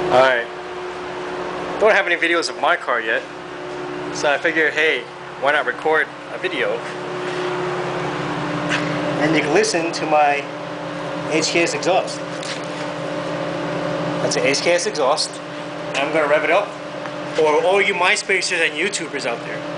Alright. Don't have any videos of my car yet. So I figured, hey, why not record a video? And you can listen to my HKS exhaust. That's an HKS exhaust. And I'm gonna rev it up. For all you MySpacers and YouTubers out there.